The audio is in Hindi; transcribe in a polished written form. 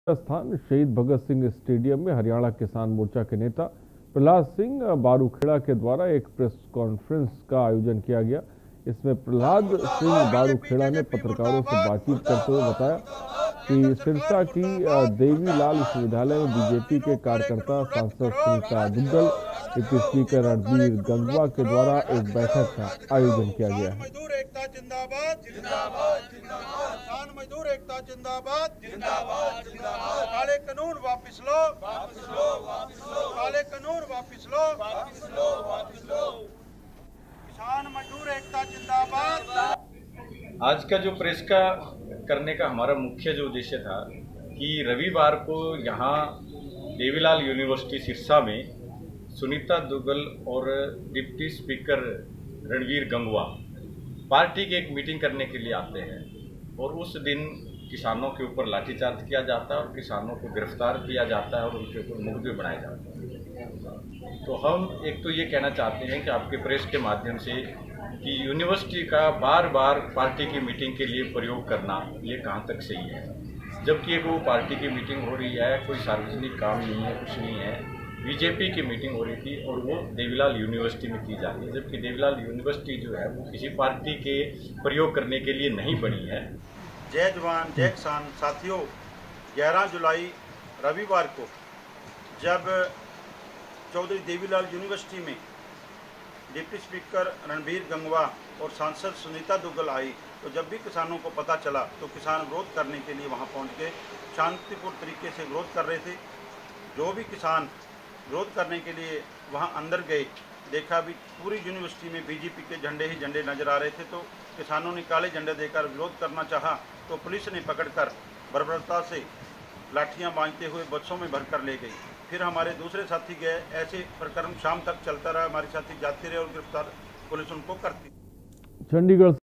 स्थान शहीद भगत सिंह स्टेडियम में हरियाणा किसान मोर्चा के नेता प्रहलाद सिंह बारूखेड़ा के द्वारा एक प्रेस कॉन्फ्रेंस का आयोजन किया गया। इसमें प्रहलाद सिंह बारूखेड़ा ने पत्रकारों से बातचीत करते हुए बताया कि सिरसा की देवीलाल विश्वविद्यालय में बीजेपी के कार्यकर्ता सांसद सुनीता दुग्गल, डिप्टी स्पीकर रणबीर गंगवा के द्वारा एक बैठक का आयोजन किया गया है। जिंदाबाद जिंदाबाद जिंदाबाद, किसान मजदूर एकता जिंदाबाद जिंदाबाद जिंदाबाद, काले कानून वापस लो वापस लो वापस लो, काले कानून वापस लो वापस लो वापस लो, किसान मजदूर एकता जिंदाबाद। आज का जो प्रेस का करने का हमारा मुख्य जो उद्देश्य था कि रविवार को यहाँ देवीलाल यूनिवर्सिटी सिरसा में सुनीता दुग्गल और deputy speaker Ranbir Gangwa party की एक मीटिंग करने के लिए आते हैं और उस दिन किसानों के ऊपर लाठीचार्ज किया जाता है और किसानों को गिरफ्तार किया जाता है और उनके ऊपर मुकदमे बनाए जाते हैं। तो हम एक तो ये कहना चाहते हैं कि आपके प्रेस के माध्यम से कि यूनिवर्सिटी का बार बार पार्टी की मीटिंग के लिए प्रयोग करना ये कहाँ तक सही है, जबकि एक वो पार्टी की मीटिंग हो रही है, कोई सार्वजनिक काम नहीं है, कुछ नहीं है। बीजेपी की मीटिंग हो रही थी और वो देवीलाल यूनिवर्सिटी में की जा रही है, जबकि देवीलाल यूनिवर्सिटी जो है वो किसी पार्टी के प्रयोग करने के लिए नहीं बनी है। जय जवान जय किसान साथियों, 11 जुलाई रविवार को जब चौधरी देवीलाल यूनिवर्सिटी में डिप्टी स्पीकर रणबीर गंगवा और सांसद सुनीता दुग्गल आई, तो जब भी किसानों को पता चला तो किसान विरोध करने के लिए वहां पहुंच गए, शांतिपूर्ण तरीके से विरोध कर रहे थे। जो भी किसान विरोध करने के लिए वहां अंदर गए, देखा भी पूरी यूनिवर्सिटी में बीजेपी के झंडे ही झंडे नजर आ रहे थे। तो किसानों ने काले झंडे देकर विरोध करना चाहा तो पुलिस ने पकड़कर बर्बरता से लाठियां बांधते हुए बसों में भरकर ले गई। फिर हमारे दूसरे साथी गए, ऐसे प्रकरण शाम तक चलता रहा, हमारे साथी जाते रहे और गिरफ्तार पुलिस उनको करती। चंडीगढ़